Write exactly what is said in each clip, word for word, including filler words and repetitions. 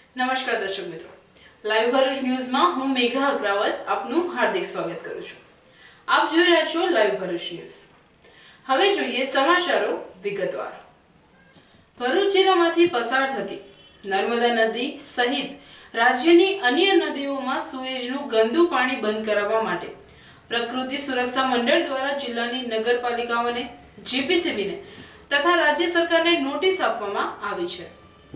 નમસ્કાર દર્શક મિત્રો, લાઈવ ભરૂચ ન્યૂઝમાં હું મેઘા અગ્રવાલ આપનું હાર્દિક સ્વાગત કરું છું। આપ જોઈ રહ્યા છો લાઈવ ભરૂચ ન્યૂઝ। હવે જોઈએ સમાચારો વિગતવાર। ભરૂચ જિલ્લામાંથી પસાર થતી નર્મદા નદી સહિત રાજ્યની અન્ય નદીઓમાં સુએજનું ગંદુ પાણી બંધ કરાવવા માટે પ્રકૃતિ સુરક્ષા મંડળ દ્વારા જિલ્લાની નગરપાલિકાઓને, જીપીસીબીને તથા રાજ્ય સરકારને નોટિસ આપવામાં આવી છે।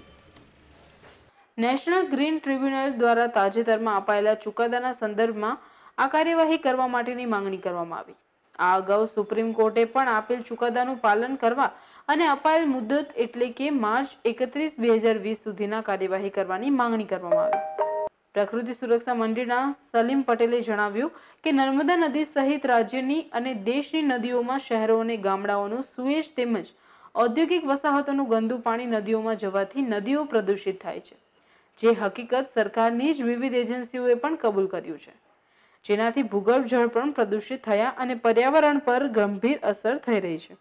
નેશનલ ગ્રીન ટ્રિબ્યુનલ દ્વારા તાજેતરમાં અપાયેલા ચુકાદાના સંદર્ભમાં આ કાર્યવાહી કરવા માટેની માંગણી કરવામાં આવી। આ અગાઉ સુપ્રીમ કોર્ટે પણ આપેલ ચુકાદાનું પાલન કરવા અને અપાયેલ મુદત એટલે કે માર્ચ એકત્રીસ બે હજાર વીસ સુધીના કાર્યવાહી કરવાની માંગણી કરવામાં આવી। પ્રકૃતિ સુરક્ષા મંડળના સલીમ પટેલે જણાવ્યું કે નર્મદા નદી સહિત રાજ્યની અને દેશની નદીઓમાં શહેરો અને ગામડાઓનું સુએજ તેમજ ઔદ્યોગિક વસાહતોનું ગંદુ પાણી નદીઓમાં જવાથી નદીઓ પ્રદૂષિત થાય છે, જે હકીકત સરકારની જ વિવિધ એજન્સીઓએ પણ કબૂલ કર્યું છે, જેનાથી ભૂગર્ભ જળ પણ પ્રદૂષિત થયા અને પર્યાવરણ પર ગંભીર અસર થઈ રહી છે।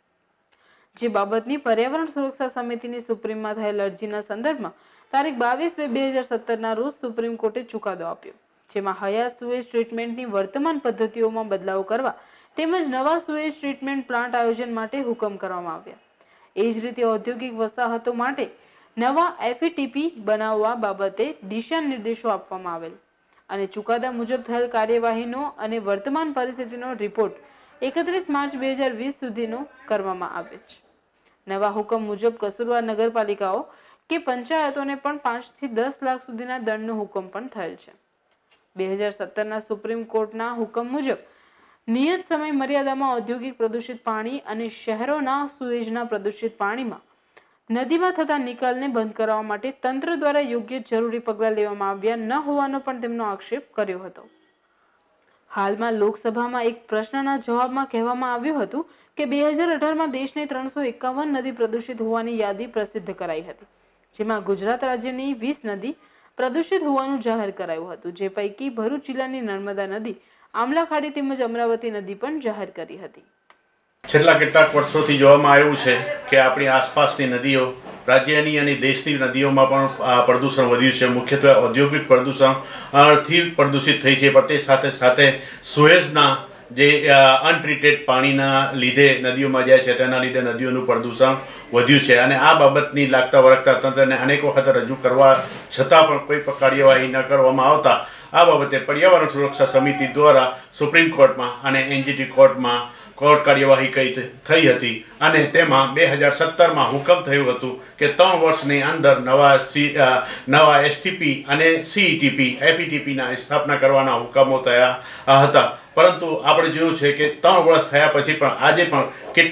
જે બાબતની પર્યાવરણ સુરક્ષા સમિતિની સુપ્રીમમાં થયેલ અરજીના સંદર્ભમાં તારીખ બાવીસ બે બે હજાર સત્તર ના રોજ સુપ્રીમ કોર્ટે ચુકાદો આપ્યો, જેમાં હયાત સુએજ ટ્રીટમેન્ટની વર્તમાન પદ્ધતિઓમાં બદલાવ કરવા તેમજ નવા સુએજ ટ્રીટમેન્ટ પ્લાન્ટ આયોજન માટે હુકમ કરવામાં આવ્યા। એ જ રીતે ઔદ્યોગિક વસાહતો માટે નવા એફઈટીપી બનાવવા બાબતે દિશા નિર્દેશો આપવામાં આવેલ અને ચુકાદા મુજબ થયેલ કાર્યવાહીનો અને વર્તમાન પરિસ્થિતિનો રિપોર્ટ એકત્રીસ માર્ચ બે હજાર વીસ સુધીનો કરવામાં આવે છે। નવા હુકમ મુજબ કસૂરવાર નગરપાલિકાઓ કે પંચાયતોને પણ પાંચ થી દસ લાખ સુધીના દંડનો હુકમ પણ થયેલ છે। બે હજાર સત્તર ના સુપ્રીમ કોર્ટના હુકમ મુજબ નિયત સમય મર્યાદામાં ઔદ્યોગિક પ્રદૂષિત પાણી અને શહેરોના સુએજના પ્રદૂષિત પાણીમાં નદીમાં થતા નિકાલને બંધ કરવા માટે તંત્ર દ્વારા યોગ્ય જરૂરી પગલાં લેવામાં આવ્યા ન હોવાનો પણ તેમનો આક્ષેપ કર્યો હતો। હાલમાં લોકસભામાં એક પ્રશ્નના જવાબમાં કહેવામાં આવ્યું હતું કે બે હજાર અઢારમાં દેશની ત્રણસો એકાવન નદી પ્રદૂષિત હોવાની યાદી પ્રસિદ્ધ કરાઈ હતી, જેમાં ગુજરાત રાજ્યની વીસ નદી પ્રદૂષિત હોવાનું જાહેર કરાયું હતું, જે પૈકી ભરૂચ જિલ્લાની નર્મદા નદી, આમલા ખાડી તેમજ અમરાવતી નદી પણ જાહેર કરી હતી। છેલ્લા કેટલાક વર્ષોથી જોવામાં આવ્યું છે કે આપણી આસપાસની નદીઓ, રાજ્યની અને દેશની નદીઓમાં પણ પ્રદૂષણ વધ્યું છે। મુખ્યત્વે ઔદ્યોગિક પ્રદૂષણથી પ્રદૂષિત થઈ છે, પણ તે સાથે સાથે સુએઝના જે અનટ્રીટેડ પાણીના લીધે નદીઓમાં જાય છે તેના લીધે નદીઓનું પ્રદૂષણ વધ્યું છે અને આ બાબતની લાગતા વળગતા તંત્રને અનેક વખત રજૂ કરવા છતાં પણ કોઈ કાર્યવાહી ન કરવામાં આવતા આ બાબતે પર્યાવરણ સુરક્ષા સમિતિ દ્વારા સુપ્રીમ કોર્ટમાં અને એનજીટી કોર્ટમાં કોર્ટ કાર્યવાહી કઈ થઈ હતી અને તેમાં બે હજાર સત્તરમાં હુકમ થયું હતું કે ત્રણ વર્ષની અંદર નવા સી નવા એસટીપી અને સીઈટીપી એફઈટીપીના સ્થાપના કરવાના હુકમો થયા હતા, પરંતુ આપણે જોયું છે કે ત્રણ વર્ષ થયા પછી પણ આજે પણ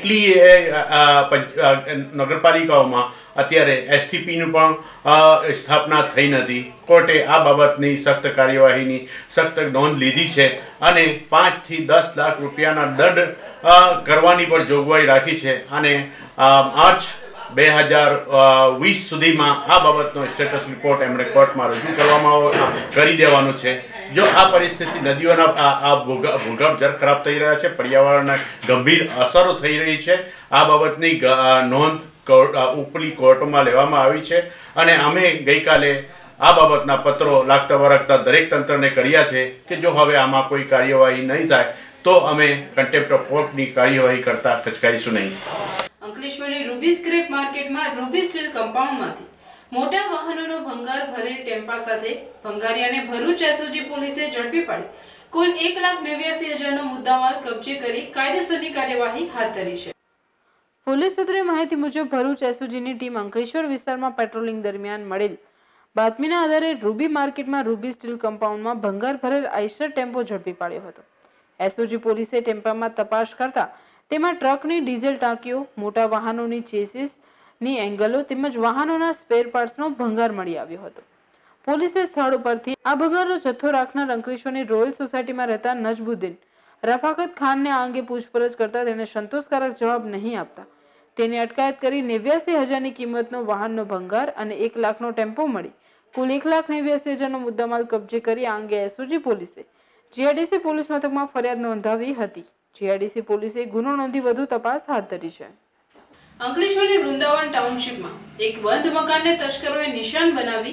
કેટલીય નગરપાલિકાઓમાં અત્યારે એસટીપીનું પણ સ્થાપના થઈ નથી। કોર્ટે આ બાબતની સખ્ત કાર્યવાહીની સખ્ત નોંધ લીધી છે અને પાંચથી દસ લાખ રૂપિયાના દંડ કરવાની પણ જોગવાઈ રાખી છે અને માર્ચ બે હજાર વીસ સુધીમાં આ બાબતનો સ્ટેટસ રિપોર્ટ એમણે કોર્ટમાં રજૂ કરવામાં કરી દેવાનો છે। જો આ પરિસ્થિતિ નદીઓના આ ભૂગર્ભ જળ ખરાબ થઈ રહ્યા છે, પર્યાવરણને ગંભીર અસરો થઈ રહી છે, આ બાબતની નોંધ ઉપરી કોર્ટમાં લેવામાં આવી છે અને અમે ગઈકાલે આ બાબતના પત્રો લાગતા વળગતા દરેક તંત્રને કર્યા છે કે જો હવે આમાં કોઈ કાર્યવાહી નહીં થાય તો અમે કન્ટેમ્પ્ટ ઓફ કોર્ટની કાર્યવાહી કરતા ખચકાઈશું નહીં। અંકલેશ્વરની રૂબી સ્ક્રેપ માર્કેટમાં રૂબી સ્ટીલ કમ્પાઉન્ડમાંથી મોટા વાહનોનો ભંગાર ભરેલ ટેમ્પા સાથે ભંગારિયાને ભરૂચ એસઓજી પોલીસે ઝડપી પાડી કુલ એક લાખ નેવ્યાસી હજારનો મુદ્દામાલ કબજે કરી કાયદેસરની કાર્યવાહી હાથ ધરી છે। પોલીસ સૂત્રે માહિતી મુજબ ભરૂચ એસઓજીની ટીમ અંકલેશ્વર વિસ્તારમાં પેટ્રોલિંગ દરમિયાન મળેલ બાતમીના આધારે રૂબી માર્કેટમાં રૂબી સ્ટીલ કમ્પાઉન્ડમાં ભંગાર ભરેલ આઈસર ટેમ્પો ઝડપી પાડ્યો હતો। એસઓજી પોલીસે ટેમ્પામાં તપાસ કરતા તેમાં ટ્રકની ડીઝલ ટાંકીઓ, મોટા વાહનોની ચેસીસની એંગલો તેમજ વાહનોના સ્પેર પાર્ટ્સનો ભંગાર મળી આવ્યો હતો। પોલીસે સ્થળ ઉપરથી આ ભંગારનો જથ્થો રાખનાર અંકલેશ્વરની રોયલ સોસાયટીમાં રહેતા નજબુદ્દીન રફાકત ખાનને આ અંગે પૂછપરછ કરતા તેને સંતોષકારક જવાબ નહીં આપતા તેની અટકાયત કરી નેવ્યાસી હજારની કિંમતનો વાહનનો ભંગાર અને એક લાખનો ટેમ્પો મળી કુલ એક લાખ નેવ્યાસી હજારનો મુદ્દામાલ કબજે કરી આ અંગે એસઓજી પોલીસે જીઆઈડીસી પોલીસ મથકમાં ફરિયાદ નોંધાવી હતી। જીઆઈડીસી પોલીસે ગુનો નોંધી વધુ તપાસ હાથ ધરી છે। અંકલેશ્વરની વૃંદાવન ટાઉનશીપમાં એક બંધ મકાનને તસ્કરોએ નિશાન બનાવી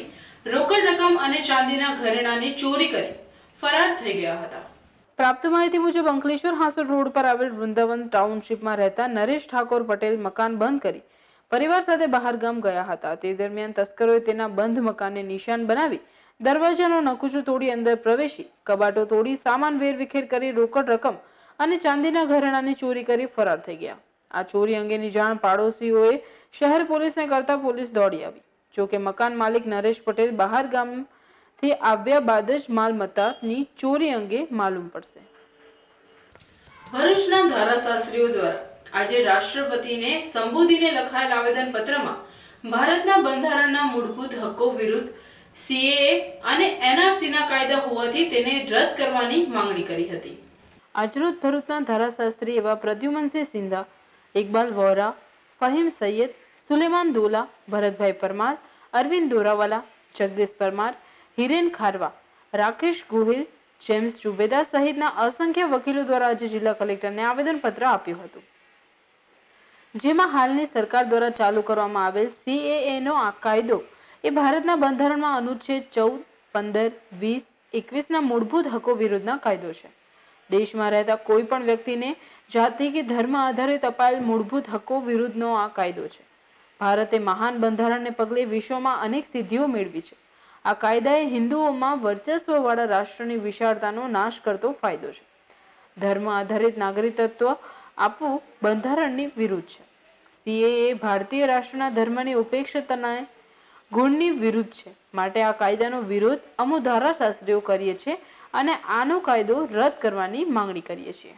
રોકડ રકમ અને ચાંદીના ઘરેણાની ચોરી કરી ફરાર થઈ ગયા હતા। પ્રાપ્ત માહિતી મુજબ અંકલેશ્વર હાંસોડ રોડ પર આવેલ વૃંદાવન ટાઉનશીપમાં રહેતા નરેશ ઠાકોર પટેલ મકાન બંધ કરી પરિવાર સાથે બહાર ગામ ગયા હતા। તે દરમિયાન તસ્કરોએ તેના બંધ મકાનને નિશાન બનાવી દરવાજાનો નકુચો તોડી અંદર પ્રવેશી કબાટો તોડી સામાન વેરવિખેર કરી રોકડ રકમ અને ચાંદીના ઘરેણાની ચોરી કરી ફરાર થઈ ગયા। આ ચોરી અંગેની જાણ પાડોશીઓએ શહેર પોલીસને કરતા પોલીસ દોડી આવી। જોકે મકાન માલિક નરેશ પટેલ બહાર ગામથી આવ્યા બાદ જ માલમત્તાની ચોરી અંગે માલુમ પડશે। ભરૂચના ધારાશાસ્ત્રીઓ દ્વારા આજે રાષ્ટ્રપતિને સંબોધીને લખાયેલ આવેદન પત્રમાં ભારતના બંધારણના મૂળભૂત હક્કો વિરુદ્ધ સીએએ અને એનઆરસીના કાયદા હોવાથી તેને રદ કરવાની માંગણી કરી હતી। આજરોજ ભરૂચના ધારાશાસ્ત્રી એવા પ્રદ્યુમનસિંહ સિંધા, ઇકબાલ વોરા, ફહીમ સૈયદ, સુલેમાન દોલા, ભરતભાઈ પરમાર, અરવિંદ દોરાવાલા, જગદીશ પરમાર, હિરેન ખારવા, રાકેશ ગોહિલ, જેમ્સ જુબેદા સહિતના અસંખ્ય વકીલો દ્વારા આજે જિલ્લા કલેક્ટરને આવેદનપત્ર આપ્યું હતું, જેમાં હાલની સરકાર દ્વારા ચાલુ કરવામાં આવેલ સીએએ નો આ કાયદો એ ભારતના બંધારણમાં અનુચ્છેદ ચૌદ, પંદર, વીસ, એકવીસ ના મૂળભૂત હકો વિરુદ્ધના કાયદો છે। દેશમાં રહેતા કોઈ પણ વ્યક્તિને જાતિ કે ધર્મ આધારિત અપાયેલ મૂળભૂત હકો વિરુદ્ધનો આ કાયદો છે। ભારતે મહાન બંધારણને પગલે વિશ્વમાં અનેક સિદ્ધિઓ મેળવી છે। આ કાયદાએ હિન્દુઓમાં વર્ચસ્વવાળા રાષ્ટ્રની વિશાળતાનો નાશ કરતો ફાયદો છે। ધર્મ આધારિત નાગરિકત્વ આપવું બંધારણની વિરુદ્ધ છે। સીએએ ભારતીય રાષ્ટ્રના ધર્મની ઉપેક્ષાના ગુણની વિરુદ્ધ છે, માટે આ કાયદાનો વિરોધ અમુ ધારાશાસ્ત્રીઓ કરીએ છીએ અને આનો કાયદો રદ કરવાની માંગણી કરીએ છીએ।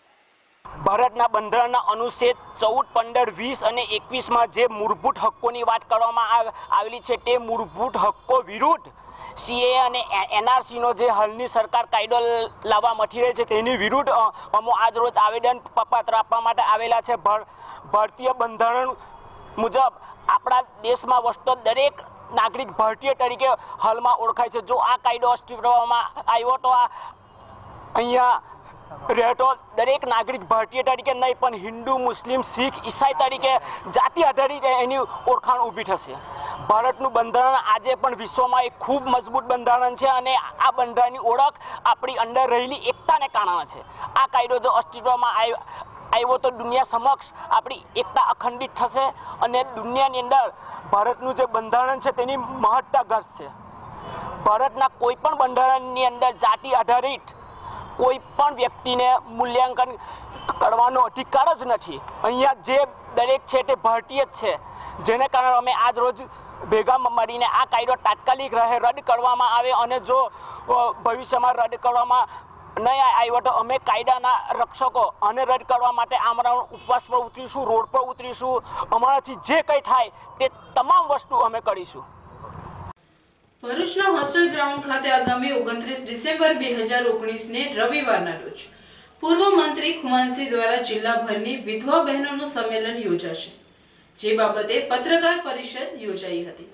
ભારતના બંધારણના અનુચ્છેદ ચૌદ, પંદર, વીસ અને એકવીસમાં જે મૂળભૂત હક્કોની વાત કરવામાં આવેલી છે તે મૂળભૂત હક્કો વિરુદ્ધ સીએ અને એનઆરસીનો જે હાલની સરકાર કાયદો લાવવા મથી રહી છે તેની વિરુદ્ધ અમો આજ રોજ આવેદન પત્ર આપવા માટે આવેલા છે। ભારતીય બંધારણ મુજબ આપણા દેશમાં વસતો દરેક નાગરિક ભારતીય તરીકે હાલમાં ઓળખાય છે। જો આ કાયદો અસ્તિત્વમાં આવ્યો તો આ અહીંયા રહેતો દરેક નાગરિક ભારતીય તરીકે નહીં પણ હિન્દુ, મુસ્લિમ, શીખ, ઈસાઈ તરીકે જાતિ આધારિત એની ઓળખાણ ઊભી થશે। ભારતનું બંધારણ આજે પણ વિશ્વમાં એક ખૂબ મજબૂત બંધારણ છે અને આ બંધારણની ઓળખ આપણી અંદર રહેલી એકતાને કારણે છે। આ કાયદો જો અસ્તિત્વમાં આવ્યો તો દુનિયા સમક્ષ આપણી એકતા અખંડિત થશે અને દુનિયાની અંદર ભારતનું જે બંધારણ છે તેની મહત્તા ઘટશે। ભારતના કોઈ પણ બંધારણની અંદર જાતિ આધારિત કોઈ પણ વ્યક્તિને મૂલ્યાંકન કરવાનો અધિકાર જ નથી। અહીંયા જે દરેક છે તે ભારતીય જ છે, જેને કારણે અમે આજ રોજ ભેગા મળીને આ કાયદો તાત્કાલિક રહે રદ કરવામાં આવે અને જો ભવિષ્યમાં રદ કરવામાં નહીં આવ્યો તો અમે કાયદાના રક્ષકો અને રદ કરવા માટે આમરણ ઉપવાસ પર ઉતરીશું, રોડ પર ઉતરીશું। અમારાથી જે કંઈ થાય તે તમામ વસ્તુ અમે કરીશું। ભરૂચના હોસ્ટેલ ગ્રાઉન્ડ ખાતે આગામી ઓગણત્રીસ ડિસેમ્બર બે હજાર ઓગણીસ ને રવિવારના રોજ પૂર્વ મંત્રી ખુમાનસિંહ દ્વારા જિલ્લાભરની વિધવા બહેનોનું સંમેલન યોજાશે, જે બાબતે પત્રકાર પરિષદ યોજાઈ હતી।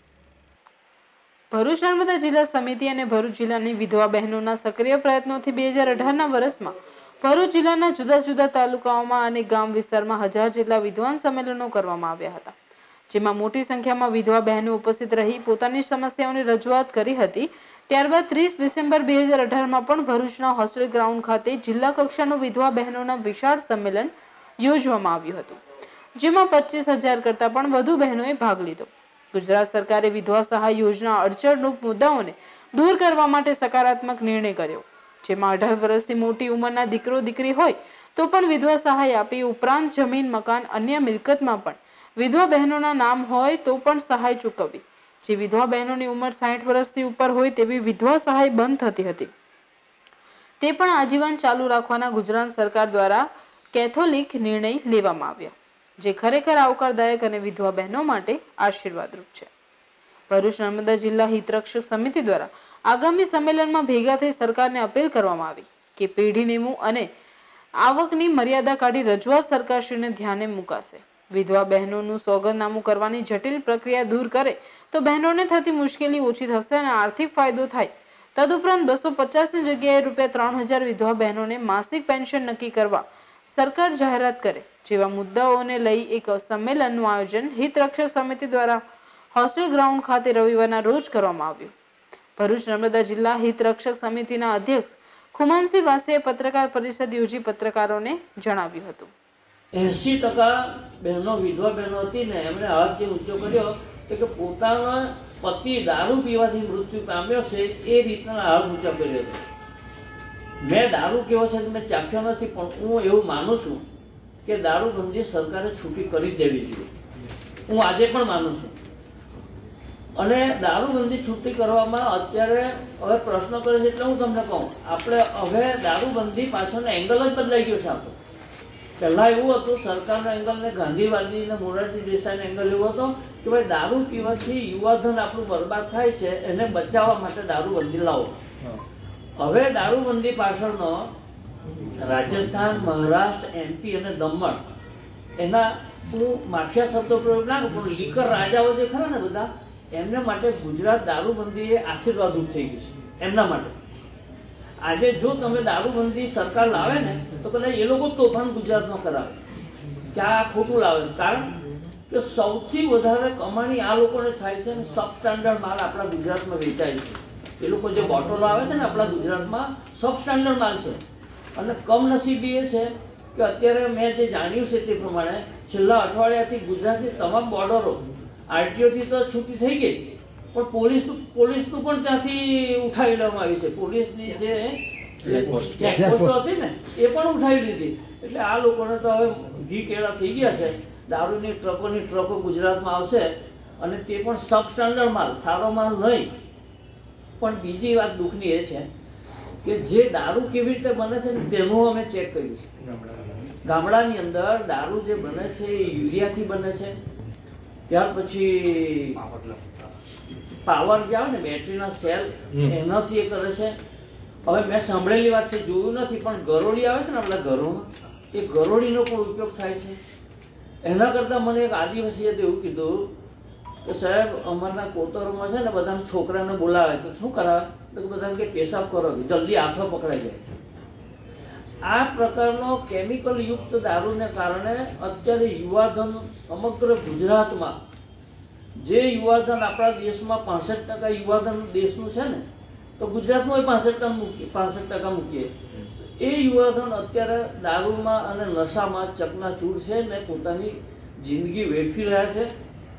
ભરૂચ નર્મદા જિલ્લા સમિતિ અને ભરૂચ જિલ્લાની વિધવા બહેનોના સક્રિય પ્રયત્નોથી બે હજાર અઢારના વર્ષમાં ભરૂચ જિલ્લાના જુદા જુદા તાલુકાઓમાં અને ગામ વિસ્તારમાં હજાર જેટલા વિદ્વાન સંમેલનો કરવામાં આવ્યા હતા, જેમાં મોટી સંખ્યામાં વિધવા બહેનો ઉપસ્થિત રહી પોતાની સમસ્યાઓની રજૂઆત કરી હતી। ત્યારબાદ ત્રીસ ડિસેમ્બર બે હજાર અઢારમાં પણ ભરૂચના હોસ્ટેલ ગ્રાઉન્ડ ખાતે જિલ્લા કક્ષાનું વિધવા બહેનોના વિશાળ સંમેલન યોજવામાં આવ્યું હતું, જેમાં પચીસ હજાર કરતાં પણ વધુ બહેનોએ ભાગ લીધો। ગુજરાત સરકારે વિધવા સહાય યોજના અડચણરૂપ મુદ્દાઓને દૂર કરવા માટે સકારાત્મક નિર્ણય કર્યો, જેમાં અઢાર વર્ષથી મોટી ઉંમરના દીકરો દીકરી હોય તો પણ વિધવા સહાય આપી, ઉપરાંત જમીન, મકાન, અન્ય મિલકતમાં પણ વિધવા બહેનોના નામ હોય તો પણ સહાય ચૂકવવી। જે વિધવા બહેનોની ઉંમર સાઠ વર્ષથી ઉપર હોય તેવી વિધવા સહાય બંધ થતી હતી તે પણ આજીવન ચાલુ રાખવાના ગુજરાત સરકાર દ્વારા કેથોલિક નિર્ણય લેવામાં આવ્યા, જે ખરેખર આવકારદાયક અને વિધવા બહેનો માટે આશીર્વાદરૂપ છે। ભરૂચ નર્મદા જિલ્લા હિતરક્ષક સમિતિ દ્વારા આગામી સંમેલનમાં ભેગા થઈ સરકારને અપીલ કરવામાં આવી કે પેઢી નેમું અને આવકની મર્યાદા કાઢી રજૂઆત સરકારશ્રીને ધ્યાને મુકાશે। વિધવા બહેનોનું સોગંદનામું કરવાની જટિલ પ્રક્રિયા દૂર કરે તો બહેનોને થતી મુશ્કેલી ઓછી થશે અને આર્થિક ફાયદો થાય। તદુપરાંત બસો પચાસની જગ્યાએ રૂપિયા ત્રણ હજાર વિધવા બહેનોને માસિક પેન્શન નક્કી કરવા સરકાર જાહેરાત કરે જેવા મુદ્દાઓને લઈ એક સંમેલનનું આયોજન હિતરક્ષક સમિતિ દ્વારા હોસ્ટેલ ગ્રાઉન્ડ ખાતે રવિવારના રોજ કરવામાં આવ્યું. ભરૂચ નર્મદા જિલ્લા હિત રક્ષક સમિતિના અધ્યક્ષ ખુમાનસિંહ વાસીએ પત્રકાર પરિષદ યોજી પત્રકારોને જણાવ્યું હતું. એંસી ટકા બહેનો વિધવા બહેનો હતી ને એમણે હાથ જે ઊંચો કર્યો કે પોતાના પતિ દારૂ પીવાથી મૃત્યુ પામ્યો છે એ રીતના હાથ ઊંચો કર્યો હતો. મેં દારૂ કેવો છે મેં ચાખ્યો નથી, પણ હું એવું માનું છું કે દારૂબંધી સરકારે છૂટી કરી દેવી જોઈએ. હું આજે પણ માનું છું. અને દારૂબંધી છૂટી કરવામાં અત્યારે હવે પ્રશ્ન કરે છે એટલે હું તમને કહું, આપણે હવે દારૂબંધી પાછળનો એંગલ જ બદલાઈ ગયો છે. આપણો પહેલાં એવું હતું, સરકારનો એંગલ ને ગાંધીવાદી ને મોરારજી દેસાઈનો એંગલ એવો હતો કે ભાઈ દારૂ પીવાથી યુવાધન આપણું બરબાદ થાય છે, એને બચાવવા માટે દારૂબંધી લાવો. હવે દારૂબંધી પાછળનો રાજસ્થાન, મહારાષ્ટ્ર, એમપી અને દમણ એના હું માફિયા શબ્દો પ્રયોગ ના કરું, પણ લીકર રાજાઓ જે ખરા ને બધા, એમને માટે ગુજરાત દારૂબંધી એ આશીર્વાદરૂપ થઈ ગયું છે એમના માટે. આજે જો તમે દારૂબંધી સરકાર લાવે ને તો કદાચ એ લોકો તોફાન ગુજરાતમાં કરાવે કે આ ખોટું લાવે. કારણ કે સૌથી વધારે કમાણી આ લોકોને થાય છે અને સબ સ્ટાન્ડર્ડ માલ આપણા ગુજરાતમાં વેચાય છે. એ લોકો જે બોટલો આવે છે ને આપણા ગુજરાતમાં સબ સ્ટાન્ડર્ડ માલ છે. અને કમનસીબી એ છે કે અત્યારે મેં જે જાણ્યું છે તે પ્રમાણે છેલ્લા અઠવાડિયાથી ગુજરાતની તમામ બોર્ડરો આરટીઓથી તો છૂટી થઈ ગઈ, પણ પોલીસનું પોલીસનું પણ ત્યાંથી ઉઠાવી લેવામાં આવી છે. પોલીસની જે ચેકપોસ્ટો હતી ને એ પણ ઉઠાવી લીધી. એટલે આ લોકોને તો હવે ઘી કેળા થઈ ગયા છે. દારૂની ટ્રકોની ટ્રકો ગુજરાતમાં આવશે અને તે પણ સબ સ્ટાન્ડર્ડ માલ, સારો માલ નહીં. પણ બીજી વાત દુઃખની એ છે કે જે દારૂ કેવી રીતે બને છે ને તેનું અમે ચેક કર્યું. ગામડાની અંદર દારૂ જે બને છે એ યુરિયાથી બને છે. ત્યાર પછી પાવર જે આવે ને બેટરીના સેલ એનાથી એ કરે છે. હવે મેં સાંભળેલી વાત છે, જોયું નથી, પણ ગરોળી આવે છે ને આપણા ઘરોમાં, એ ગરોળીનો પણ ઉપયોગ થાય છે. એના કરતાં મને એક આદિવાસીએ તો એવું કીધું કે સાહેબ અમારના કોતરોમાં છે ને બધાને છોકરાને બોલાવે તો શું કરાવે તો બધાને કે પેશાબ કરો, જલ્દી હાથો પકડાઈ જાય. આ પ્રકારનો કેમિકલ યુક્ત દારૂને કારણે અત્યારે યુવાધન સમગ્ર ગુજરાતમાં, જે યુવાધન આપણા દેશમાં પાસઠ ટકા યુવાધન દેશનું છે ને, તો ગુજરાતમાં પાસઠ ટકા મૂકીએ પાસઠ ટકા મૂકીએ એ યુવાધન અત્યારે દારૂમાં અને નશામાં ચકનાચૂર છે ને પોતાની જિંદગી વેઠવી રહ્યા છે.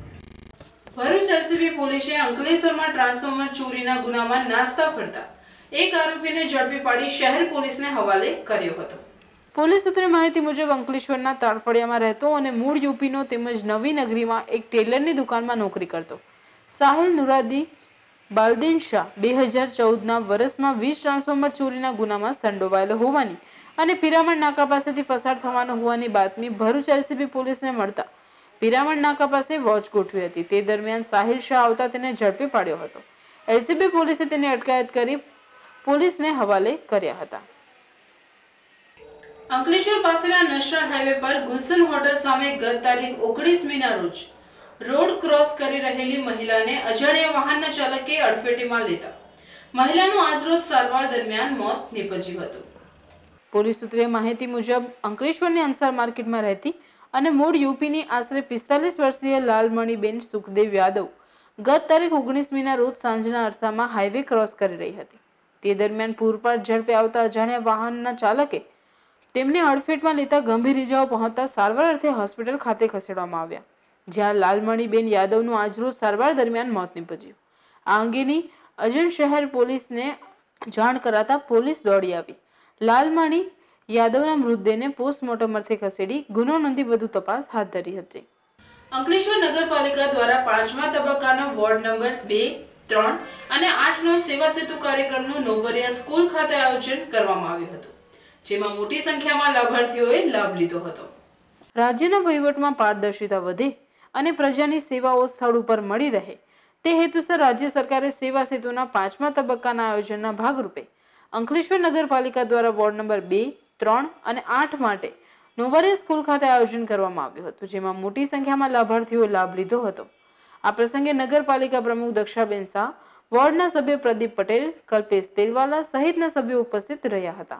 ભરૂચ એલસીબી પોલીસે અંકલેશ્વરમાં ટ્રાન્સફોર્મર ચોરીના ગુનામાં નાસ્તા ફરતા એક આરોપીને ઝડપી પાડી શહેર પોલીસને હવાલે કર્યો હતો. પોલીસ સૂત્રે માહિતી મુજબ અંકલેશ્વરના તાળફળિયામાં રહેતો અને મૂળ યુપીનો તેમજ નવી નગરીમાં એક ટેલરની દુકાનમાં નોકરી કરતો સાહિલ નુરાદી બાલદીન શાહ બે હજાર ચૌદના વર્ષમાં વીસ ટ્રાન્સફોર્મર ચોરીના ગુનામાં સંડોવાયેલો હોવાની અને પિરામણ નાકા પાસેથી પસાર થવાનો હોવાની બાતમી ભરૂચ એલસીબી પોલીસને મળતા પિરામણ નાકા પાસે વોચ ગોઠવી હતી. તે દરમિયાન સાહિલ શાહ આવતા તેને ઝડપી પાડ્યો હતો. એલસીબી પોલીસે તેની અટકાયત કરી પોલીસને હવાલે કર્યા હતા. અંકલેશ્વર પાસેના નેશનલ હાઈવે પર ગુલશન હોટલ સામે ગત તારીખ ઓગણીસમીના રોજ રોડ ક્રોસ કરી રહેલી મહિલાને અજાણ્યા વાહનના ચાલકે અડફેટેમાં લેતા મહિલાનું આજરોજ સારવાર દરમિયાન મોત નીપજ્યું હતું. પોલીસ સૂત્રે માહિતી મુજબ અંકલેશ્વરની અંસાર માર્કેટમાં રહેતી અને મૂળ યુપીની આશરે પિસ્તાલીસ વર્ષીય લાલમણીબેન સુખદેવ યાદવ ગત તારીખ ઓગણીસમીના રોજ સાંજના અરસામાં હાઈવે ક્રોસ કરી રહી હતી. તે દરમિયાન પૂરપાટ ઝડપે આવતા અજાણ્યા વાહનના ચાલકે તેમને અડફેટમાં લેતા ગંભીર ઇજાઓ પહોંચતા સારવાર અર્થે હોસ્પિટલ ખાતે ખસેડવામાં આવ્યા, જ્યાં લાલમણીબેન યાદવનું આજરોજ સારવાર દરમિયાન મોત નીપજ્યું. આ અંગેની અજણ શહેર પોલીસને જાણ કરાતા પોલીસ દોડી આવી લાલમણી યાદવના મૃતદેહને પોસ્ટમોર્ટમ અર્થે ખસેડી ગુનો નોંધી વધુ તપાસ હાથ ધરી હતી. અંકલેશ્વર નગરપાલિકા દ્વારા પાંચમા તબક્કાના વોર્ડ નંબર બે, ત્રણ અને આઠ નો સેવા સેતુ કાર્યક્રમનું નોબરિયા સ્કૂલ ખાતે આયોજન કરવામાં આવ્યું હતું, જેમાં મોટી સંખ્યામાં લાભાર્થીઓએ લાભ લીધો હતો. રાજ્યના વહીવટમાં પારદર્શિતા વધે અને પ્રજાની સેવાઓ સ્થળ ઉપર મળી રહે તે હેતુસર રાજ્ય સરકારે સેવા સેતુના પાંચમા તબક્કાના આયોજનના ભાગરૂપે અંકલેશ્વર નગરપાલિકા દ્વારા વોર્ડ નંબર બે, ત્રણ અને આઠ માટે નોબરિયા સ્કૂલ ખાતે આયોજન કરવામાં આવ્યું હતું, જેમાં મોટી સંખ્યામાં લાભાર્થીઓએ લાભ લીધો હતો. આ પ્રસંગે નગરપાલિકા પ્રમુખ દક્ષાબેન શાહ, વોર્ડના સભ્ય પ્રદીપ પટેલ, કલ્પેશ તેલવાલા સહિતના સભ્યો ઉપસ્થિત રહ્યા હતા.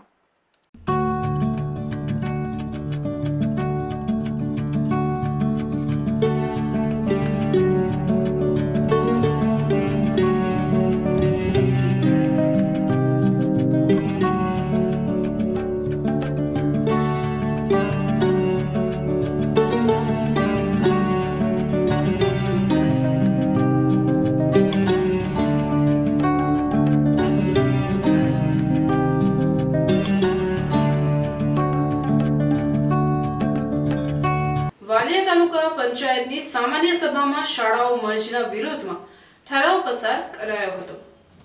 સામાન્ય સભામાં શાળાઓ મર્જના વિરોધમાં ઠરાવ પસાર કરાયો હતો।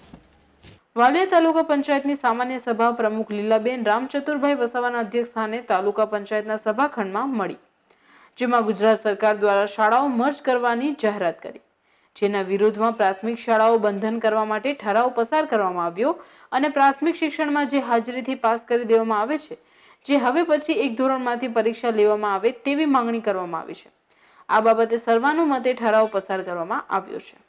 વાલિયા તાલુકા પંચાયતની સામાન્ય સભા પ્રમુખ લીલાબેન રામચતુરભાઈ વસાવાના અધ્યક્ષ સ્થાને તાલુકા પંચાયતના સભાખંડમાં મળી, જેમાં ગુજરાત સરકાર દ્વારા શાળાઓ મર્જ કરવાની જાહેરાત કરી, જેના વિરોધમાં પ્રાથમિક શાળાઓ બંધન કરવા માટે ઠરાવ પસાર કરવામાં આવ્યો અને પ્રાથમિક શિક્ષણમાં જે હાજરીથી પાસ કરી દેવામાં આવે છે, જે હવે પછી એક ધોરણમાંથી પરીક્ષા લેવામાં આવે તેવી માંગણી કરવામાં આવી છે। આ બાબતે સર્વાનુમતે ઠરાવ પસાર કરવામાં આવ્યો છે।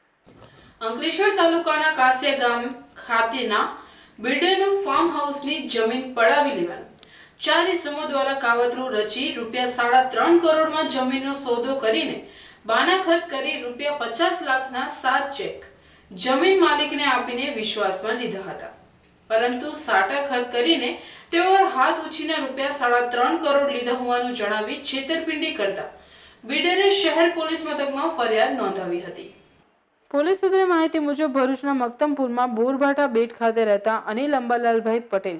અંકલેશ્વર તાલુકાના કાસિયા ગામ ખાતેના બિલ્ડરનું ફાર્મ હાઉસની જમીન પડાવી લેવાનું ચાર ઇસમો દ્વારા કાવતરું રચી રૂપિયા સાડા ત્રણ કરોડમાં જમીનનો સોદો કરીને બાનાખત કરી રૂપિયા પચાસ લાખના સાત ચેક જમીન માલિકને આપીને વિશ્વાસમાં લીધા હતા, પરંતુ સાટાખત કરીને તેઓ હાથ ઉછીના રૂપિયા સાડા ત્રણ કરોડ લીધા હોવાનું જણાવી છેતરપિંડી કરતા બિલ્ડરે શહેર પોલીસ મથકમાં ફરિયાદ નોંધાવી હતી। પોલીસ સૂત્રે માહિતી મુજબ ભરૂચના મક્તમપુરમાં બોરભાટા બેટ ખાતે રહેતા અનિલ અંબાલાલભાઈ પટેલ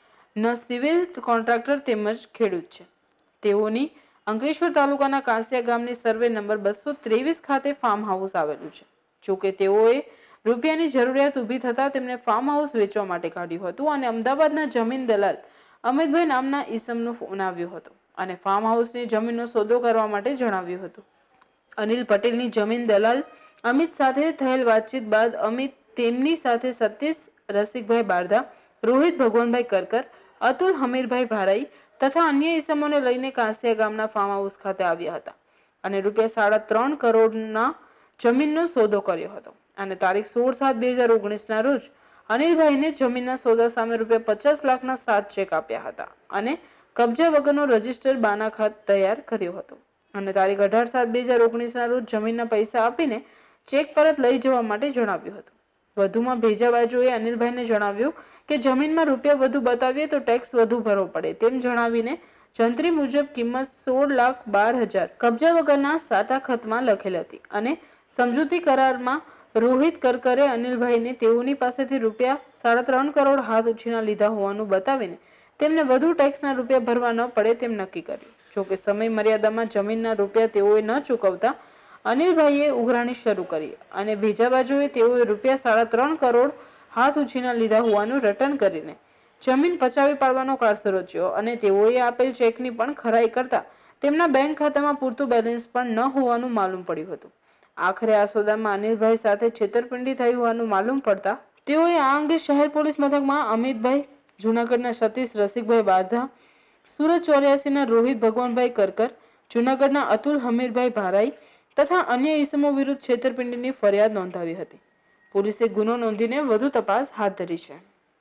ન સિવિલ કોન્ટ્રાક્ટર તેમજ ખેડૂત છે। તેઓની અંકલેશ્વર તાલુકાના કાંસિયા ગામની સર્વે નંબર બસો ત્રેવીસ ખાતે ફાર્મ હાઉસ આવેલું છે। જોકે તેઓએ રૂપિયાની જરૂરિયાત ઊભી થતા તેમને ફાર્મ હાઉસ વેચવા માટે કાઢ્યું હતું અને અમદાવાદના જમીન દલાલ અમિતભાઈ નામના ઈસમનો ફોન આવ્યો હતો અને ફાર્મ હાઉસની જમીનનો સોદો કરવા માટે જણાવ્યું હતું। અનિલ પટેલની જમીન દલાલ અમિત સાથે થયેલ વાતચીત બાદ અમિત તેમની સાથે સતીશ રસિકભાઈ બારધા, રોહિત ભગવાનભાઈ કરકર, અતુલ હમીરભાઈ ભારાઈ તથા અન્ય ઈસમોને લઈને કાંસિયા ગામના ફાર્મ હાઉસ ખાતે આવ્યા હતા અને રૂપિયા સાડા ત્રણ કરોડના જમીનનો સોદો કર્યો હતો અને તારીખ સોળ સાત બે હજાર ઓગણીસના રોજ અનિલભાઈને જમીનના સોદા સામે રૂપિયા પચાસ લાખના સાત ચેક આપ્યા હતા અને કબજા વગરનો રજીસ્ટર બાનાખાત તૈયાર કર્યો હતો અને તારીખ અઢાર સાત બે હજાર ઓગણીસના રોજ જમીનના પૈસા આપીને ચેક પરત લઈ જવા માટે જણાવ્યું હતું। વધુમાં ભેજા બાજુએ અનિલભાઈને જણાવ્યું કે જમીનમાં રૂપિયા વધુ બતાવીએ તો ટેક્સ વધુ ભરવો પડે તેમ જણાવીને જંત્રી મુજબ કિંમત સોળ લાખ બાર હજાર કબજા વગરના સાતાખતમાં લખેલ હતી અને સમજૂતી કરારમાં રોહિત કરકરે અનિલભાઈને તેઓની પાસેથી રૂપિયા સાડા ત્રણ કરોડ હાથ ઉછીના લીધા હોવાનું બતાવીને તેમને વધુ ટેક્સના રૂપિયા ભરવા ન પડે તેમ નક્કી કર્યું। જોકે સમય મર્યાદામાં જમીનના રૂપિયા તેઓએ ન ચૂકવતા અનિલભાઈએ ઉઘરાણી શરૂ કરી અને બીજા બાજુએ તેઓએ રૂપિયા સાડા ત્રણ કરોડ હાથ ઉછીના લીધા હોવાનું રટન કરીને જમીન પચાવી પાડવાનો કારસો રચ્યો અને તેઓએ આપેલ ચેકની પણ ખરાઈ કરતા તેમના બેંક ખાતામાં પૂરતું બેલેન્સ પણ ન હોવાનું માલુમ પડ્યું હતું। આખરે આ સોદામાં અનિલભાઈ સાથે છેતરપિંડી થઈ હોવાનું માલુમ પડતા તેઓએ આ અંગે શહેર પોલીસ મથકમાં અમિતભાઈ, જૂનાગઢના સતીશ રસિકભાઈ બારધા, સુરત ચોર્યાસીના રોહિત ભગવાનભાઈ કરકર, જૂનાગઢના અતુલ હમીરભાઈ ભારાઈ તથા અન્ય ઈસમો વિરુદ્ધ છેતરપિંડીની ફરિયાદ નોંધાવી હતી। પોલીસે ગુનો નોંધીને વધુ તપાસ હાથ ધરી છે।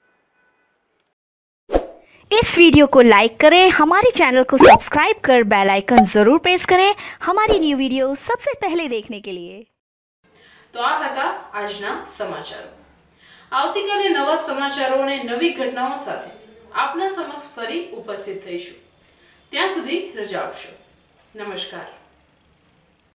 इस वीडियो को लाइक करें, हमारे चैनल को सब्सक्राइब कर बेल आइकन जरूर प्रेस करें हमारी न्यू वीडियो सबसे पहले देखने के लिए। તો આ હતા આજના સમાચારો। આવતીકાલે નવા સમાચારો અને નવી ઘટનાઓ સાથે આપના સમક્ષ ફરી ઉપસ્થિત થઈશું। ત્યાં સુધી રજા આપશો। નમસ્કાર।